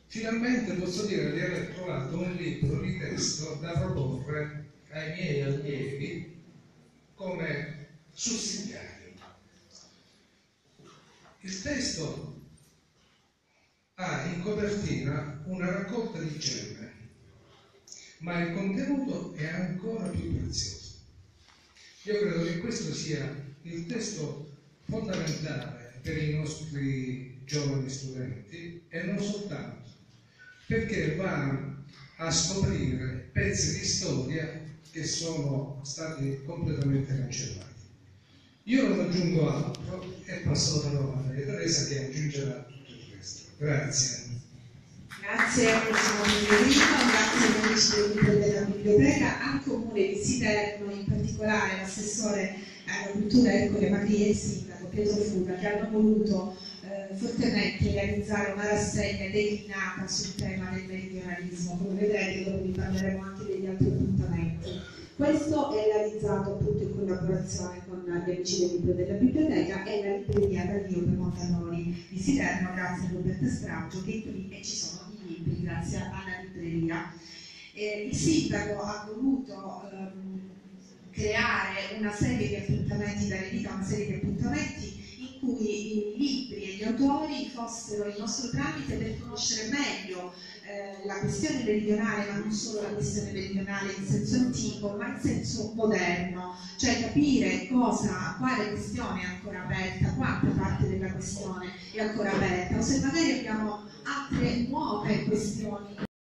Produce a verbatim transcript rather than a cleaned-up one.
finalmente posso dire di aver trovato un libro di testo da proporre ai miei allievi come sussidiario. Il testo ha in copertina una raccolta di gemme, ma il contenuto è ancora più prezioso. Io credo che questo sia il testo fondamentale per i nostri giovani studenti, e non soltanto, perché va a scoprire pezzi di storia che sono stati completamente cancellati. Io non aggiungo altro e passo la parola a Maria Teresa, che aggiungerà tutto il resto. Grazie. Grazie al prossimo Federico, grazie al Ministro della Biblioteca, al Comune di Siterno, in particolare l'assessore alla cultura Ercole Magri e il sindaco Pietro Fuga, che hanno voluto eh, fortemente realizzare una rassegna declinata sul tema del meridionalismo. Come vedrete, dopo vi parleremo anche degli altri appuntamenti. Questo è realizzato appunto in collaborazione con gli amici del libro della biblioteca e la libreria Dario per Montanori di Siterno, grazie a Roberto Strangio, che è qui e ci sono i libri grazie alla libreria. Eh, il sindaco ha voluto ehm, creare una serie di appuntamenti, dare vita a una serie di appuntamenti in cui i libri e gli autori fossero il nostro tramite per conoscere meglio eh, la questione meridionale, ma non solo la questione meridionale in senso antico, ma in senso moderno, cioè capire cosa, quale questione è ancora aperta, quanta parte della questione è ancora aperta, o se magari abbiamo altre nuove questioni